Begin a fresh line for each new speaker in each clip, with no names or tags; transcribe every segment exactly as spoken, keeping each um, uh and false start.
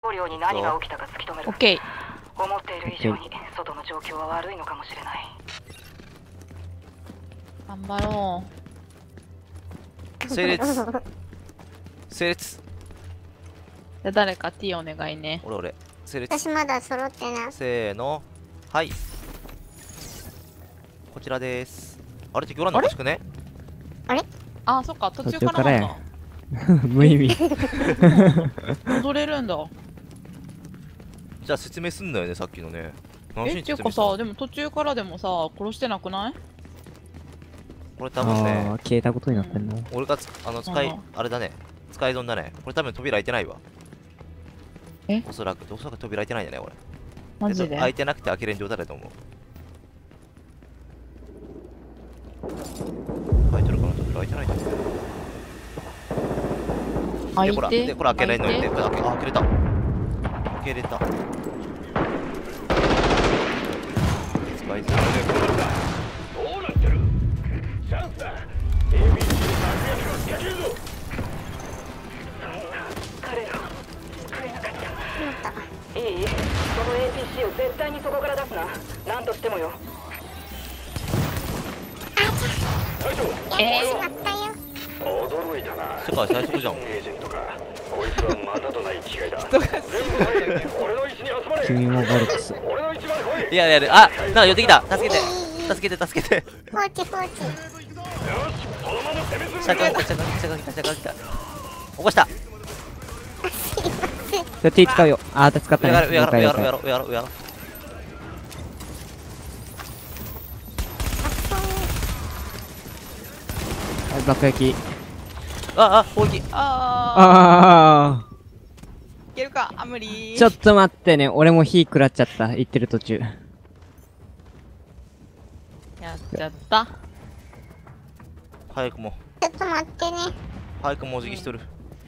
領に何が起きたか突き止める。
オッケー。
思っている以上に外の状況は悪いのかもしれない。
頑張ろ
う。整列。整列。
じゃあ誰か T お願いね。
俺俺。整列。
私まだ揃ってない。
せーの。はい。こちらです。あれ敵おらんのおかしくね？
あれ？
あ、そっか、途中からなんだ。
無意味。
戻れるんだ。
じゃあ説明すんだよね、さっきのね。何し
え、
に
っていうかさ、でも途中からでもさ、殺してなくない？
これ多分ね、
ああ、消えたことになってんの。
俺がつあの使い、あれだね、使い損だね。これ多分扉開いてないわ。
え？
おそらく、おそらく扉開いてないんだね、これ。
マジで？
開いてなくて開けれん状態だと思う。開いてるかな、扉開いてないんだね。
開いて。
で、これ、でこれ開けないのにね、これ開け、あ、開けれた。開けれた。使いづらい。
どうなってる？チャンスだ。エービーシー で爆撃を仕掛けるぞ。
彼ら救えなかった。いい？その エーピーシー を絶対にそこから出すな。なんとしてもよ。
隊長、
え
しまったよ。
驚いたな。
世界最速じゃん。
エージェントか。こいつはまたとない機会だ。全部入れ。俺の位置に集まれ。
君もバルクス。
俺の位置まで来い。
いやいやいや、あ、なんか寄ってきた。助けて。助けて、助けて。
放置放置。
よし、このまま攻めするん
シャカ
だ。
来た、シャカ来た、シャカ来た、シャカ来た。起こした。
じゃあ T 使うよ。あー、使ったね。
上やろ、上やろ、上やろ、
了解了解
上やろ、上やろ。
はい、爆撃。
あ、あ、砲撃。
あ
あ
ー。いけるか、あ、無理。
ー。ちょっと待ってね。俺も火食らっちゃった。行ってる途中。
やっちゃった。
早くも、
ちょっと待ってね。
早くもお辞儀しとる。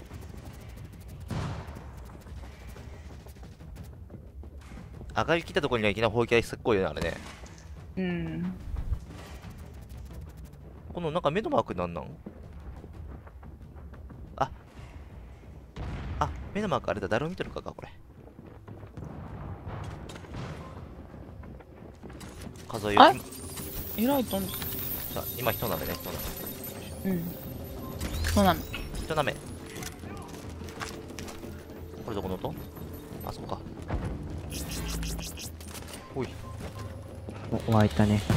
上がりきったところにはいきなり砲撃がすっごいよね、あれね。
うん。
このなんか目のマークなんなん？あ、あ、目のマークあれだ、誰を見てるかか、これ。数えよ
あ
う。
えらい飛んで。
さあ、今人鍋ね、人鍋。
うん。そうなの。
人鍋。これどこの音？あそこか。おい。
お、湧いたね。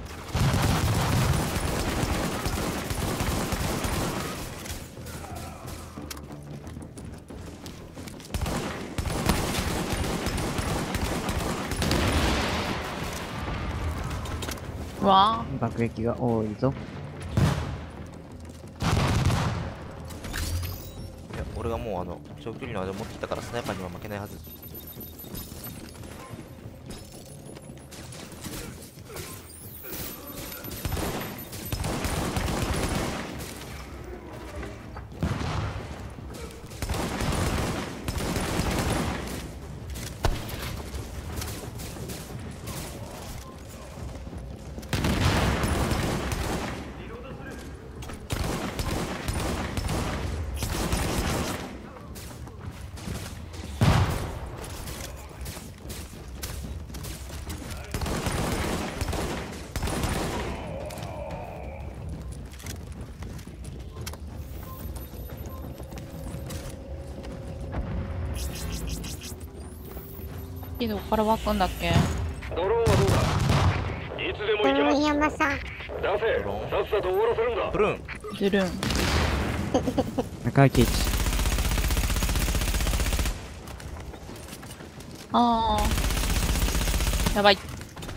わ
爆撃が多いぞ。
いや、俺がもうあの、長距離のあれ持ってきたからスナイパーには負けないはず。
ー。どこから湧くんだっけ？
ドローンはどうだ？いつでも行けます。
山さん。
出せ。さっさと終わらせるんだ。
ブルーン。
ズルン。
中井貴一。
あー。やばい。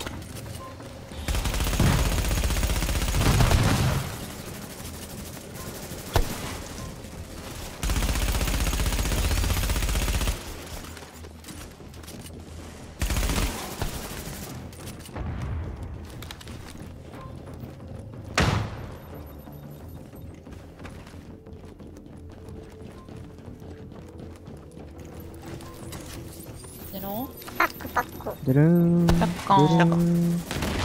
ゼロ
パックパック。
ドゥルーン。
パッカーン
ドゥルーン。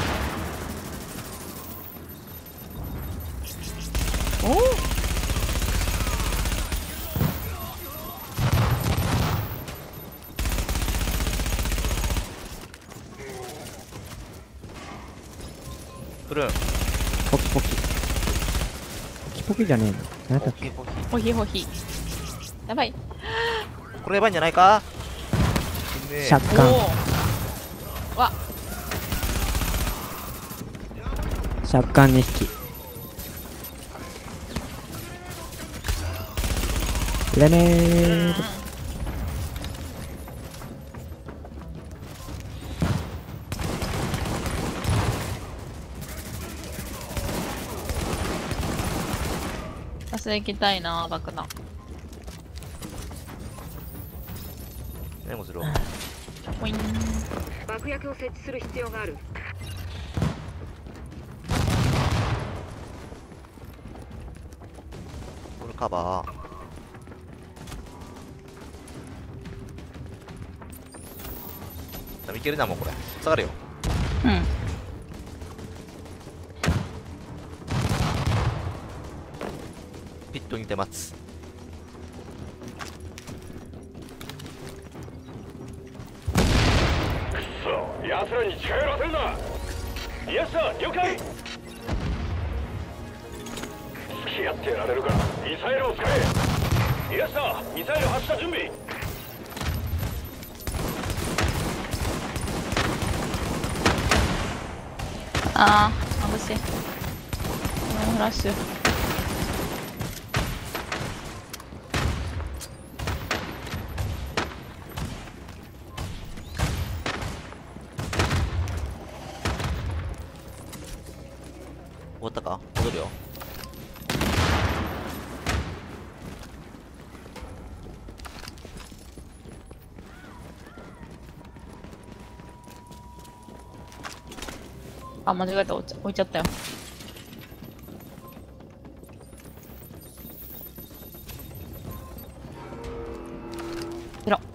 おお。
プルーン
ポキポキ。ポキポキじゃねえの。何だ
オ
っけ。
ッケーポキ。
ほひほひ。やばい。
これやばいんじゃないか。死ねえ。
シャッカン。
おお。わ、
シャッカンにひき。グレネード。
ガス行きたいな、爆弾。
何もする。
ポイン。
爆薬を設置する必要がある。
これカバー。多分いけるな、もうこれ。下がるよ。
うん。
ピットにて待つ。
そう奴らに近寄らせるな。イエスさん了解。付き合ってやられるからミサイルを使え。イエスさんミサイル発射準備。
ああ、眩しい。うん、フラッシュ。
終わったか。戻るよ。
あ、間違えた、置いちゃ置いちゃったよ。ゼロ。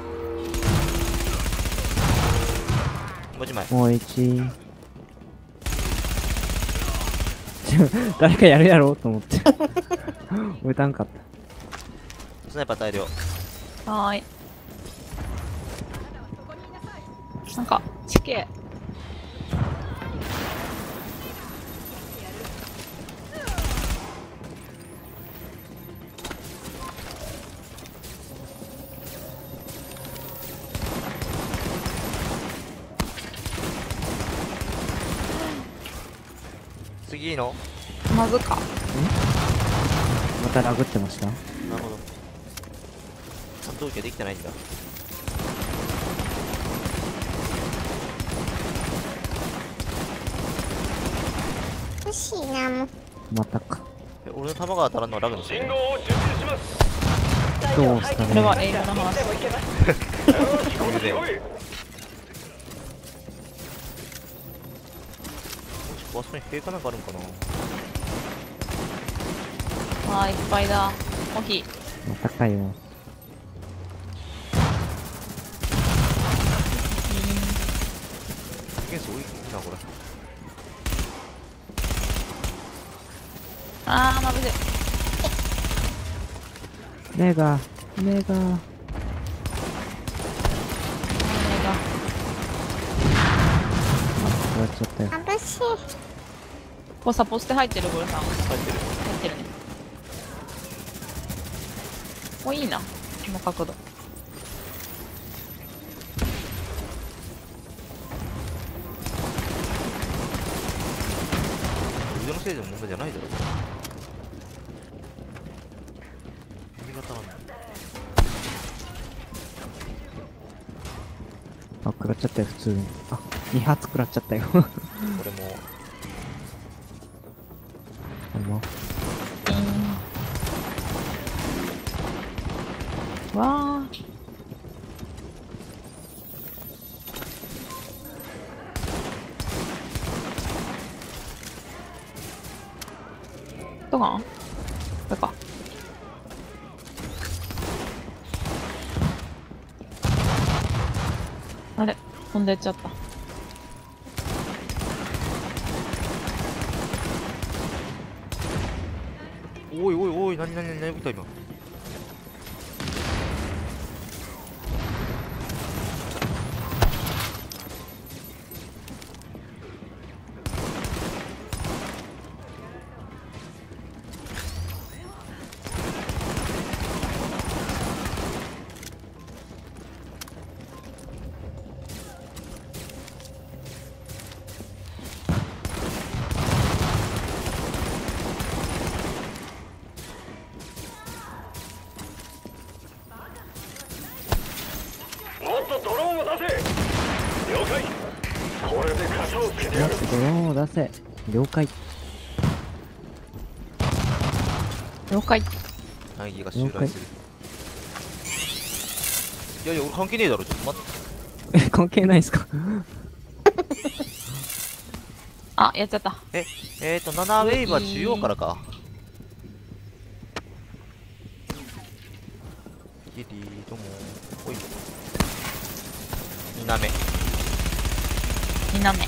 もう一枚。
もう一。誰かやるやろうと思って。打たんかった。
スナイパー大量。
はーい。なんか、地形。
次いいの。
まずか。
またラグってました。
なるほど。戦闘機はできてないんだ。
欲しいな、もう。
またか。
え、俺の弾が当たらんのはラグのせい。
信号を準備します。
どうすか
これは
ね。
エイラの話。
よしこっち来い。
あそこに兵かなんかあるんかな。
あー、いっぱいだ。コーヒー。
またかよ。
件数多いなこれ。
あー、まぶしい。
目が、目が。
目が。
終わっちゃったよ。
眩しい。
こうサポして入ってる、ゴルさん。入
入ってる。
ってるね。もういいな、この角度。
腕のせいでも問題じゃないだろ。新潟なんだ。
あ、食らっちゃったよ、普通に。あ、に発食らっちゃったよ。
これも
あの
うん。わー。どうかなこれか。あれ飛んでっちゃった。
おいおいおい、なになになに、何起きた今。
とドローンを出せ。了解。これで傘をつけてやる。
ドローンを出せ。了解。
了解。
会議が襲来する。いやいや俺関係ねえだろ。ちょっと待って。
え、関係ないっすか？
あ、やっちゃった。
ええーとななウェーブは中央からか。ギリーどうもおいになめ
になめ。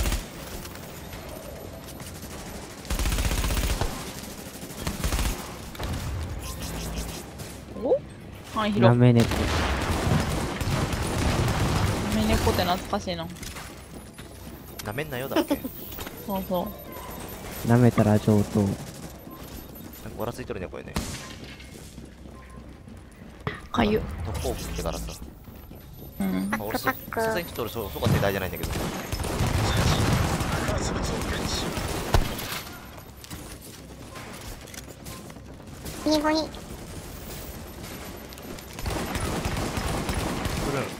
おはい、広い。
なめ猫。
なめ猫って懐かしいな。
なめんなよだっけ。なんか
そうそ
舐めたら上等。
おらついとるねこれね。
う。かゆ。
特攻服ってからさ。
うん。
まあ、俺そさすがにちょっと俺そそこは世代じゃないんだけど。
右後に。
ブルーン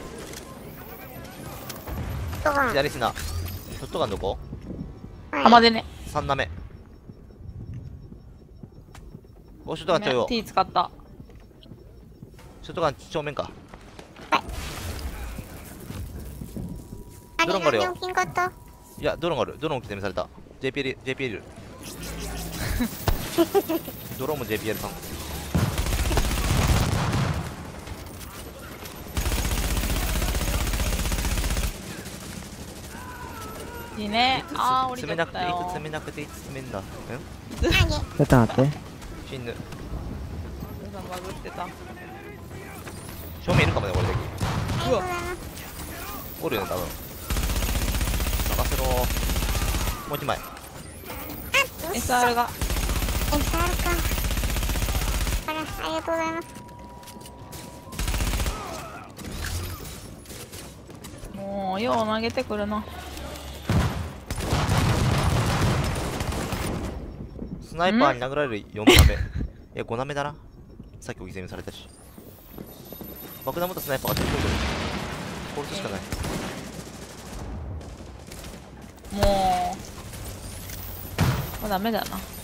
ドガン。
左砂ショットガンどこ？
浜でね。
さんなめおショットガンちょよ。
T 使った。
ショットガン正面か。
あれ
ドローンがあるよ
何を金型。
いやドローンがある。ドローン刻みされた ジェイピーエル ジェイピーエル ドローンも ジェイピーエル さん。
いいね。あー、降りちゃ
詰めなくていい
ったよ。
詰めなくていい詰めんだ。ん
あげ。
ちょっと待って。
死ぬ。
バグってた。
正面いるかもねこれだけ。
ありがとうございます。
おるよね多分。任せろ。もう一枚。
エスアール が。
エスアール か。あら、ありがとうございます。
もう、よう投げてくるな。
スナイパーに殴られるよんなめ。いやごなめだな。さっきお犠牲にされたし。爆弾持ったスナイパーが飛んでくる。殺すしかない。
もう。もうダメだな。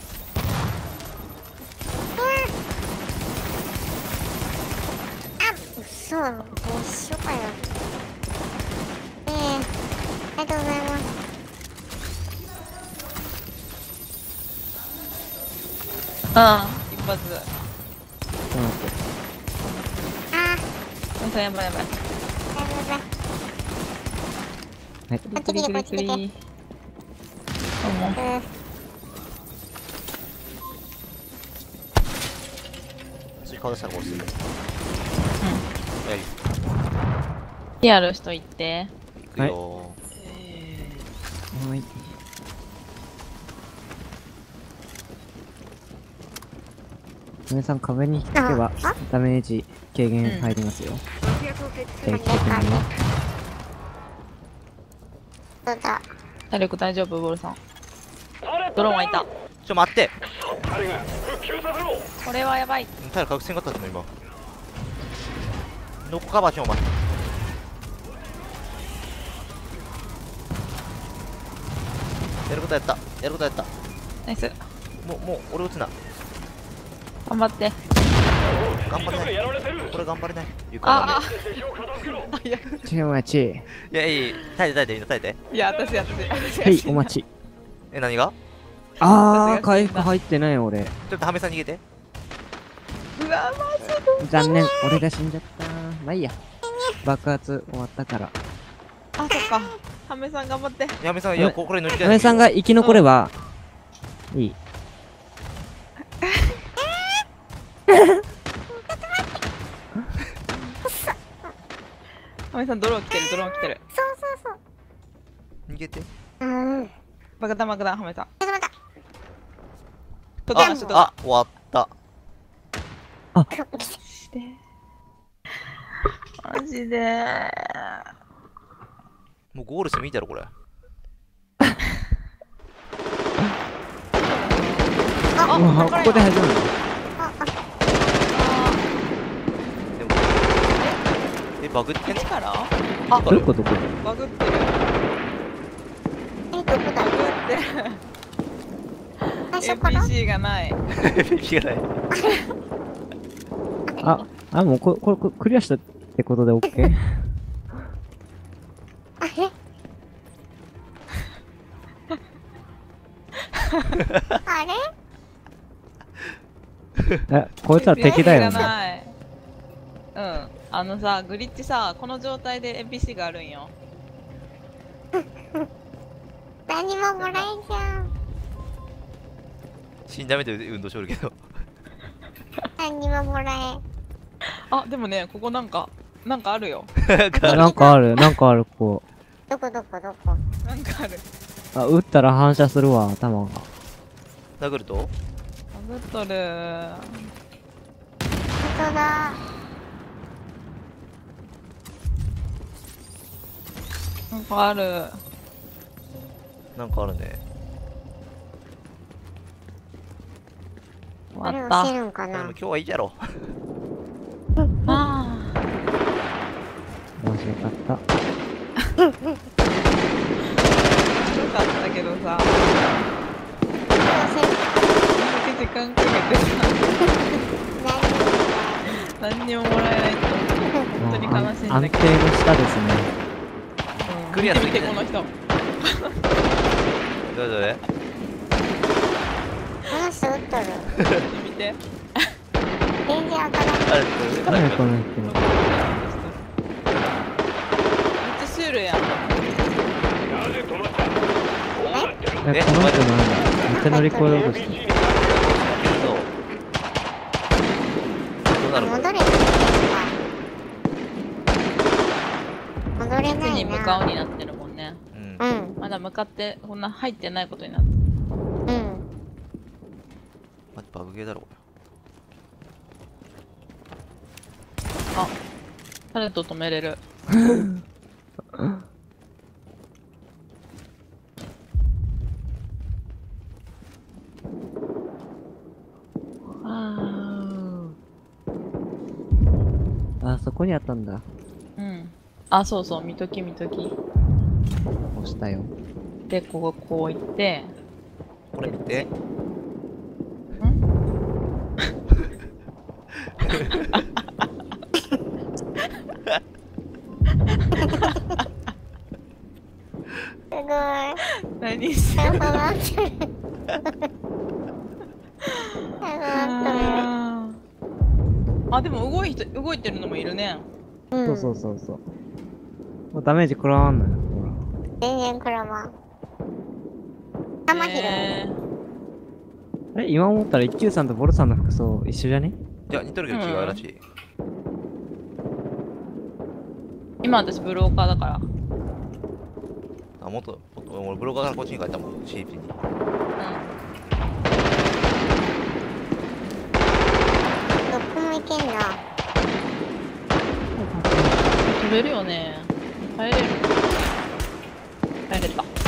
あ、嘘。どうしようかよ。ええー、ありがとうございます。
うん、一発。
ちょっと待って。
あ
うん、やばいやばい。
ー、やばいやばい。
はい。
クリクリクリクリ。どうも。
うん。
次顔出したら殺する。やり
リアルしといて。
いくよ
はい。皆さん壁に引けばダメージ軽減入りますよ。定期的にね。
そうだ。
体力大丈夫、ボールさん。ドローンはいた。
ー。ちょ待って。
彼が復旧させろ。
これはやばい。
タイル覚醒があったの今。どこカバーしようお前。やることやった。やることやった。
ナイス。
もうもう俺撃つな。
頑張って。
頑張れない。
やられてる。
これ頑張れない。床
あ
がね。
敵を片付けろ。
ちょ、お待ち。
いやいい。耐えて耐えてみんな耐えて。
いや、私私。
はい、お待ち。
え何が？
あー、回復入ってない俺。
ちょっとハメさん逃げて。
うわ、マジで。
残念、俺が死んじゃった。まあいいや。爆発終わったから。
あ、そっか。ハメさん頑張って。
ハメさんいやここれ抜きたい。
花江さんが生き残れば、いい。
ハメさんドローン来てる、ドローン来てる。
そうそうそう。
逃げて。
うん。
爆弾爆弾、ハメさん。
ちょっと待っ
とか、ちょっと。
あ終わった。
た。
マジで。
もうゴールしてもいいだろこれ。
あ、
うわ、ここで始まるの？
あ、あ、
でもエピバグってんの
から
あ
どこどこ
バグってる。
え、どこだ
バグってる。
最初から
エーピーシー がない。
エーピーシー がない
あ、あ、もうこ、これ、これクリアしたってことで OK？
あれあれ
え、こいつは敵だよ
エーピーシー が
ね。
ない。うん。あのさ、グリッチさ、この状態で エーピーシー があるんよ。
何ももらえんじゃん。
死んだ目で運動しおるけど
何にももらえん。
あ、でもね、ここなんか、なんかあるよ。
あなんかある、なんかある、こ
どこどこどこ。
なんかある。
う。あ、撃ったら反射するわ、弾が。
殴ると
バグっとる。
本当だ。
なんかある。
なんかあるね。
あれ
終わった。
押せるんかな。
でも今日はいいじゃろ
あ
面白かった。
あ。よかったけどさ、
押せる。
こんだけ時間かけてさ、何にももらえないって本当に悲しいんだけど。
安定の下ですね。
うん
クリアする
見て見て、この人。
どれどれ
この人撃っとる。
見て見て。
全然当たらん。
あれこれ上から
何
行く
この人。
めっちゃシュールやん。
なぜ止まったどうなってる
え、この人なんだ。めっちゃ乗り越えようとしてる。
どうなる
戻れって言ってんのか。戻れ
いつ
ない
に向かう
な。
になってるもんね。
うん
うん。
まだ向かって、こんな入ってないことになって。
うん。
マジバグゲーだろこ
あ、タレント止めれる。あ
あ、そこにあったんだ。
ーうん。あ、そうそう、見とき見とき。
押したよ。
で、こここう行って、
れこれ見て
すごい。
何して
ちゃんとなってる。ちゃんとなって
あーあ、でも動いて、動いてるのもいるね。
る。
そうそうそうそう。もうダメージ食らわんのよ。ほら。
全然クラマン。玉拾う。
え
え、今思ったら一休さんとボルさんの服装一緒じゃね？
いや似とるけど違うらしい
ー今私ブローカーだから。
あもっともっと俺ブロガーからこっちに帰ったもん シーピー に
うん。
どこも行けんな。
飛べるよね。帰れる。帰れた。